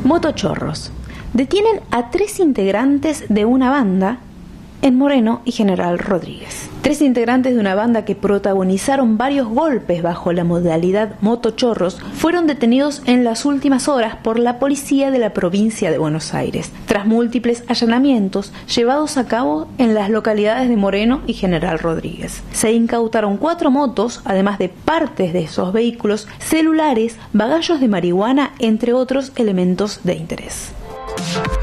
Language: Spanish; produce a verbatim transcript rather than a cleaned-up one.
Motochorros. Detienen a tres integrantes de una banda en Moreno y General Rodríguez. Tres integrantes de una banda que protagonizaron varios golpes bajo la modalidad motochorros fueron detenidos en las últimas horas por la policía de la provincia de Buenos Aires, tras múltiples allanamientos llevados a cabo en las localidades de Moreno y General Rodríguez. Se incautaron cuatro motos, además de partes de esos vehículos, celulares, bagallos de marihuana, entre otros elementos de interés.